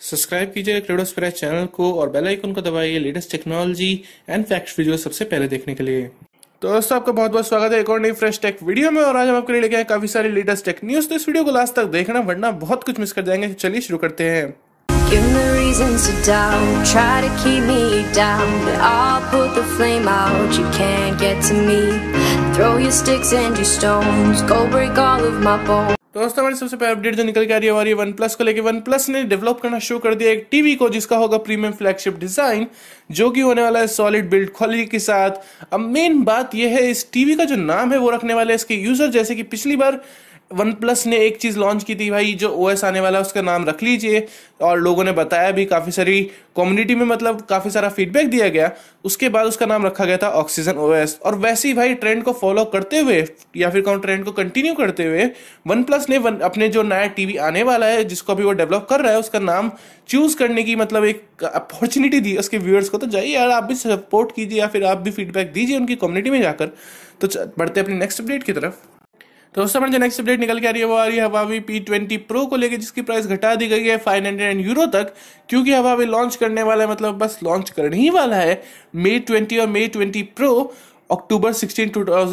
Subscribe कीजिए क्रेडोस्फेरा channel को और बेल आइकन को दबाइए latest technology and facts video सबसे पहले देखने के लिए। तो दोस्तों आपका बहुत बहुत स्वागत है एक और नई फ्रेश टेक वीडियो में। और आज हम आपके लिए लेके आए काफी सारी लेटेस्ट टेक न्यूज, तो इस वीडियो को लास्ट तक देखना वरना बहुत कुछ मिस कर जाएंगे। चलिए शुरू करते हैं। Give me reasons to doubt, try to keep me down, but I'll put the flame out, you can't get to me. Throw your sticks and your stones, go break all of my bones. तो दोस्तों हमारी सबसे पहले update जो निकल के आ रही है हमारी वन प्लस को लेके। वन प्लस ने डेवलप करना शुरू कर दिया एक टीवी को जिसका होगा प्रीमियम फ्लैगशिप डिजाइन, जो कि होने वाला है सॉलिड बिल्ड क्वालिटी के साथ। अब मेन बात यह है इस टीवी का जो नाम है वो रखने वाले इसके यूजर, जैसे कि पिछली बार वन प्लस ने एक चीज लॉन्च की थी भाई, जो ओएस आने वाला है उसका नाम रख लीजिए, और लोगों ने बताया भी, काफी सारी कम्युनिटी में मतलब काफी सारा फीडबैक दिया गया। उसके बाद उसका नाम रखा गया था ऑक्सीजन ओएस। और वैसे ही भाई ट्रेंड को फॉलो करते हुए या फिर ट्रेंड को कंटिन्यू करते हुए वन प्लस ने अपने जो नया टीवी आने वाला है जिसको अभी वो डेवलप कर रहा है उसका नाम चूज करने की मतलब एक अपॉर्चुनिटी दी उसके व्यूअर्स को। तो जाइए यार आप भी सपोर्ट कीजिए या फिर आप भी फीडबैक दीजिए उनकी कम्युनिटी में जाकर। तो बढ़ते अपनी नेक्स्ट अपडेट की तरफ। तो दोस्तों हमारी जो नेक्स्ट अपडेट निकल के आ रही है वो आ रही है Huawei P20 Pro को लेके, जिसकी प्राइस घटा दी गई है 500 यूरो तक, क्योंकि Huawei लॉन्च करने वाला है, मतलब बस लॉन्च करने ही वाला है Mate 20 और Mate 20 Pro अक्टूबर 16,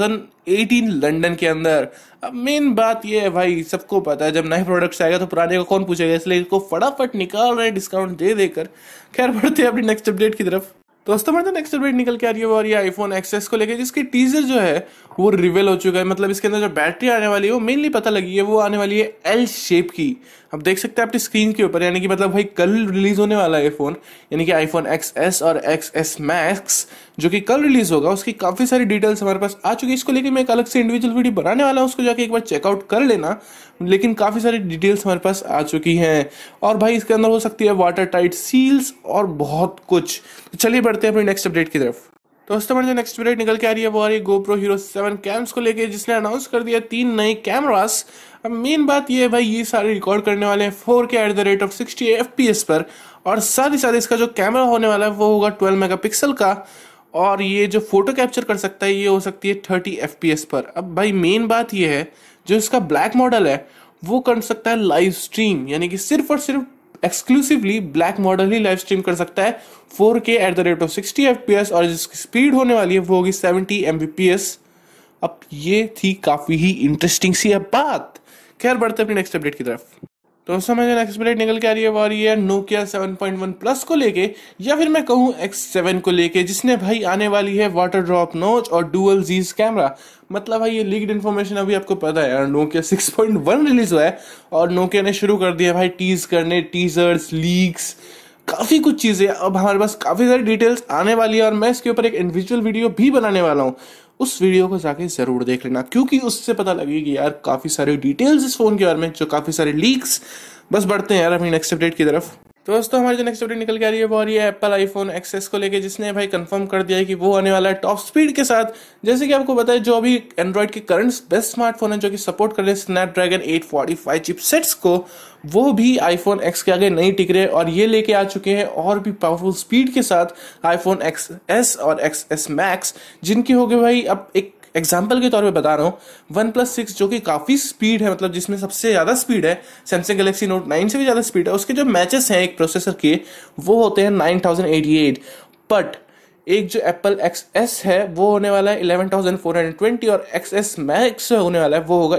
2018 लंदन के अंदर। अब मेन बात ये है भाई, सबको पता है जब नए प्रोडक्ट्स आएगा तो पुराने को कौन पूछेगा, इसलिए इसको फटाफट निकाल रहे हैं डिस्काउंट दे देकर। खैर बढ़ते हैं अपनी नेक्स्ट अपडेट की तरफ। दोस्तों हमारे नेक्स्ट अपडेट निकल के आ रही है वो आ रही है आईफोन XS को लेके, जिसकी टीजर जो है वो रिवील हो चुका है। मतलब इसके अंदर जो बैटरी आने वाली है वो मेनली पता लगी है, वो आने वाली है L शेप की। अब देख सकते हैं अपनी स्क्रीन के ऊपर, यानी कि मतलब भाई कल रिलीज होने वाला है फोन, यानी कि आईफोन XS और XS Max जो कि कल रिलीज होगा, उसकी काफी सारी डिटेल्स हमारे पास आ चुकी है। इसको लेके मैं एक अलग से इंडिविजुअल वीडियो बनाने वाला हूँ, उसको जाके एक बार चेकआउट कर लेना। लेकिन काफी सारी डिटेल्स हमारे पास आ चुकी हैं और भाई इसके अंदर हो सकती है वाटर टाइट सील्स और बहुत कुछ। तो चलिए बढ़ते हैं अपनी नेक्स्ट अपडेट की तरफ। दोस्तों हमारी जो नेक्स्ट अपडेट निकल के आ रही है वो आ रही है GoPro Hero 7 कैम्स को लेके, जिसने अनाउंस कर दिया 3 नए कैमरास। अब मेन बात ये है भाई, ये सारे रिकॉर्ड करने वाले हैं 4K at the rate of 60 FPS पर, और साथ ही साथ इसका जो कैमरा होने वाला है वो होगा 12 मेगापिक्सल का, और ये जो फोटो कैप्चर कर सकता है ये हो सकती है 30 FPS पर। अब भाई मेन बात ये है, जो इसका ब्लैक मॉडल है वो कर सकता है लाइव स्ट्रीम, यानी कि सिर्फ और सिर्फ एक्सक्लूसिवली ब्लैक मॉडल ही लाइव स्ट्रीम कर सकता है 4K at the rate of 60 FPS, और जिसकी स्पीड होने वाली है वो होगी 70 Mbps। अब ये थी काफी ही इंटरेस्टिंग सी बात। खैर बढ़ते अपनी नेक्स्ट अपडेट की तरफ। दोस्तों हमारी नेक्स्ट अपडेट निकल के आ रही है वो आ रही है Nokia 7.1 Plus को लेके, या फिर मैं कहूँ X7 को लेके, जिसने भाई आने वाली है वाटर ड्रॉप नोच और डुअल जीज कैमरा। मतलब भाई ये लीक्ड इन्फॉर्मेशन अभी आपको पता है यार, Nokia 6.1 रिलीज हुआ है और Nokia ने शुरू कर दिया भाई टीज करने, टीजर्स, लीक्स, काफी कुछ चीजें। अब हमारे पास काफी सारी डिटेल्स आने वाली है और मैं इसके ऊपर एक इंडिविजुअल वीडियो भी बनाने वाला हूँ। उस वीडियो को जाके जरूर देख लेना, क्योंकि उससे पता लगेगी यार काफी सारी डिटेल्स इस फोन के बारे में, जो काफी सारे लीक्स। बस बढ़ते हैं यार अपनी नेक्स्ट अपडेट की तरफ। तो दोस्तों हमारी जो नेक्स्ट अपडेट निकल के आ रही है वो आ रही है एप्पल आईफोन XS को लेके, जिसने भाई कंफर्म कर दिया है कि वो आने वाला है टॉप स्पीड के साथ। जैसे कि आपको पता है जो अभी एंड्रॉइड के करंट बेस्ट स्मार्टफोन है जो कि सपोर्ट कर रहे हैं स्नैपड्रैगन 845 चिपसेट्स को, वो भी आईफोन X के आगे नहीं टिक रहे और ये लेके आ चुके हैं और भी पावरफुल स्पीड के साथ आईफोन XS और XS Max, जिनकी हो गई भाई, अब एक एग्जाम्पल के तौर पे बता रहा हूँ, OnePlus 6 जो कि काफी स्पीड है, मतलब जिसमें सबसे ज्यादा स्पीड है, Samsung Galaxy Note 9 से भी ज्यादा स्पीड है, उसके जो मैचेस हैं एक प्रोसेसर के वो होते हैं 9088, बट एक जो एप्पल XS है वो होने वाला है 11420 और XS Max होने वाला है वो होगा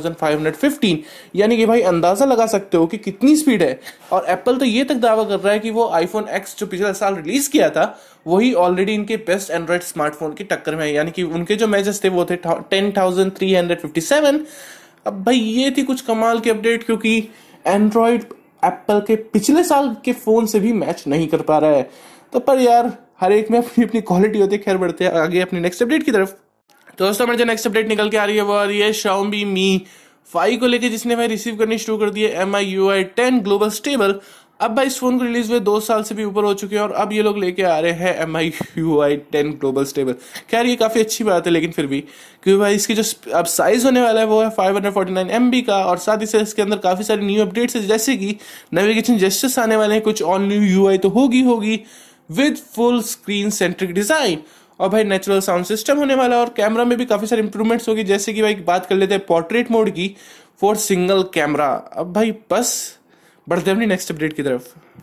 11515। यानी कि भाई अंदाजा लगा सकते हो कि कितनी स्पीड है। और एप्पल तो ये तक दावा कर रहा है कि वो आईफोन X जो पिछले साल रिलीज किया था वही ऑलरेडी इनके बेस्ट एंड्रॉइड स्मार्टफोन की टक्कर में है, यानी कि उनके जो मैचेस थे वो थे 10,357। अब भाई ये थी कुछ कमाल की अपडेट, क्योंकि एंड्रॉइड एप्पल के पिछले साल के फोन से भी मैच नहीं कर पा रहा है। तो पर यार हर एक में अपनी अपनी क्वालिटी होती है। खैर बढ़ते हैं आगे अपनी नेक्स्ट अपडेट की तरफ। तो दोस्तों हमारी जो नेक्स्ट अपडेट निकल के आ रही है वो आ रही है Xiaomi Mi 5 को लेके, जिसने भाई रिसीव करनी शुरू कर दी है MIUI 10 ग्लोबल स्टेबल। अब भाई इस फोन को रिलीज हुए 2 साल से भी ऊपर हो चुके हैं और अब ये लोग लेके आ रहे हैं MIUI 10 ग्लोबल स्टेबल। खैर ये काफी अच्छी बात है, लेकिन फिर भी क्योंकि भाई इसकी जो अब साइज होने वाला है वो है 549 MB का, और साथ ही साथ इसके अंदर काफी सारी न्यू अपडेट्स है, जैसे कि नेविगेशन जेस्चर्स आने वाले हैं, कुछ ऑन न्यू UI तो होगी with full screen centric design, और भाई नेचुरल साउंड सिस्टम होने वाला है, और कैमरा में भी काफी सारी इंप्रूवमेंट्स होगी, जैसे कि भाई बात कर लेते हैं पोर्ट्रेट मोड की फॉर सिंगल कैमरा। अब भाई बस बढ़ते हैं अपनी नेक्स्ट अपडेट की तरफ।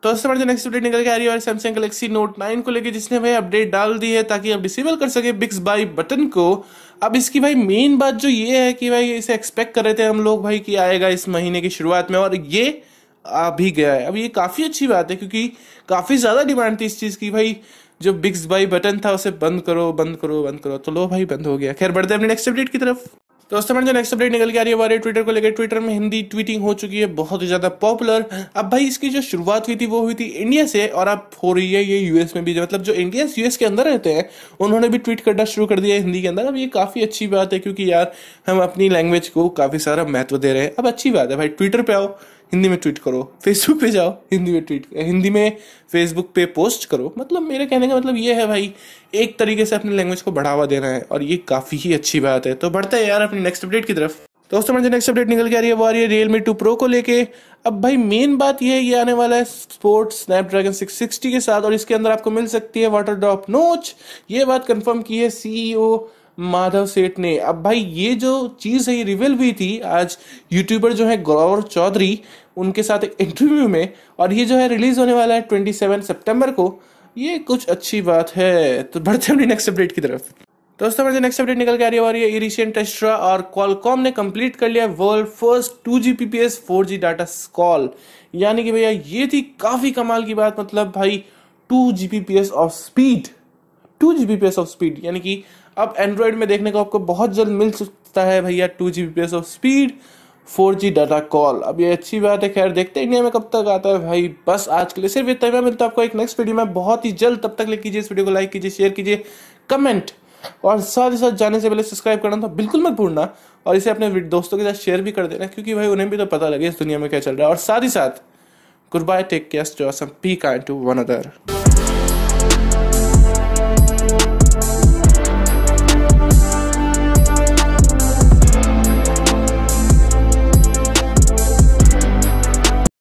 तो उससे हमारे जो नेक्स्ट अपडेट निकल के आ रही है सैमसंग गैलेक्सी नोट 9 को लेके, जिसने भाई अपडेट डाल दी है ताकि आप डिसेबल कर सके बिक्स बाय बटन को। अब इसकी भाई मेन बात जो ये है कि भाई इसे एक्सपेक्ट कर रहे थे हम लोग भाई कि आएगा इस महीने की शुरुआत में, और ये आ भी गया है। अब ये काफी अच्छी बात है क्योंकि काफी ज्यादा डिमांड थी इस चीज की, भाई जो बिक्स बाय बटन था उसे बंद करो बंद करो बंद करो, तो लो भाई बंद हो गया। खैर बढ़ते हैं अपने नेक्स्ट अपडेट की तरफ। तो दोस्तों जो नेक्स्ट अपडेट निकल के आ रही है हमारे ट्विटर को लेकर, ट्विटर में हिंदी ट्वीटिंग हो चुकी है बहुत ही ज्यादा पॉपुलर। अब भाई इसकी जो शुरुआत हुई थी वो हुई थी इंडिया से, और अब हो रही है ये यूएस में भी। मतलब जो इंडियंस यूएस के अंदर रहते हैं उन्होंने भी ट्वीट करना शुरू कर दिया है हिंदी के अंदर। अब ये काफी अच्छी बात है क्योंकि यार हम अपनी लैंग्वेज को काफी सारा महत्व दे रहे हैं। अब अच्छी बात है भाई, ट्विटर पे आओ हिंदी में ट्वीट करो, फेसबुक पे जाओ हिंदी में ट्वीट, हिंदी में फेसबुक पे पोस्ट करो। मतलब मेरे कहने का मतलब ये है भाई, एक तरीके से अपनी लैंग्वेज को बढ़ावा देना है, और ये काफी ही अच्छी बात है। तो बढ़ते हैं यार अपनी नेक्स्ट अपडेट की तरफ। दोस्तों जो नेक्स्ट अपडेट निकल के आ रही है वो आ रही है Realme 2 Pro को लेके। अब भाई मेन बात ये है, ये आने वाला है स्पोर्ट्स स्नैपड्रैगन 660 के साथ, और इसके अंदर आपको मिल सकती है वाटर ड्रॉप नोच। ये बात कंफर्म की है CEO माधव सेठ ने। अब भाई ये जो चीज है ये रिवील हुई थी आज यूट्यूबर जो है गौरव चौधरी, उनके साथ एक इंटरव्यू में, और ये जो है रिलीज होने वाला है 27 सितंबर को। ये कुछ अच्छी बात है। तो बढ़ते हैं नेक्स्ट अपडेट की तरफ। दोस्तों हमारे नेक्स्ट अपडेट निकल के आ रही है इरिशियन टेस्ट्रा और क्वालकॉम ने कंप्लीट कर लिया world first 2Gbps 4G data call. यानी कि भैया ये थी काफी कमाल की बात। मतलब भाई 2Gbps of speed, 2Gbps of speed, यानी कि अब एंड्रॉइड में देखने को आपको बहुत जल्द मिल सकता है भैया 2Gbps of speed 4G data call. अब ये अच्छी बात है। खैर देखते हैं इंडिया में कब तक आता है भाई। बस आज के लिए सिर्फ इतना ही। मैं मिलता हूं आपको एक नेक्स्ट वीडियो में बहुत ही जल्द। तब तक ले कीजिए इस वीडियो को लाइक कीजिए, शेयर कीजिए, कमेंट, और साथ ही साथ जाने से पहले सब्सक्राइब करना तो बिल्कुल मत भूलना, और इसे अपने दोस्तों के साथ शेयर भी कर देना क्योंकि भाई उन्हें भी तो पता लगे इस दुनिया में क्या चल रहा है। और साथ ही साथ good bye, take care, stay awesome, be kind to one other.